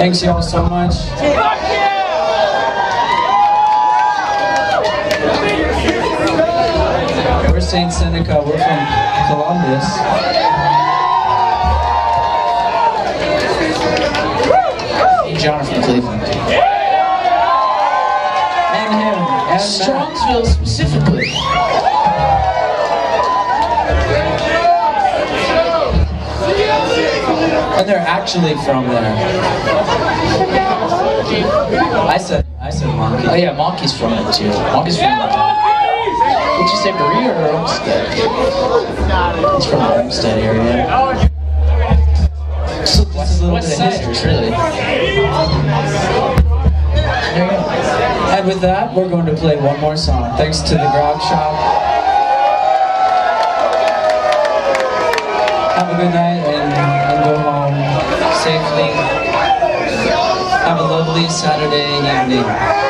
Thanks y'all so much. We're Saintseneca, we're from Columbus. Hey, John from Cleveland. And him, and Strongsville specifically. And they're actually from there. I said Monkey. Oh yeah, Monkey's from it too. Monkey's from Would you say Berea or Olmsted? He's from the Olmsted area. So this is a little bit of history, really. And with that, we're going to play one more song. Thanks to the Grog Shop. Have a good night and go home safely. Have a lovely Saturday evening.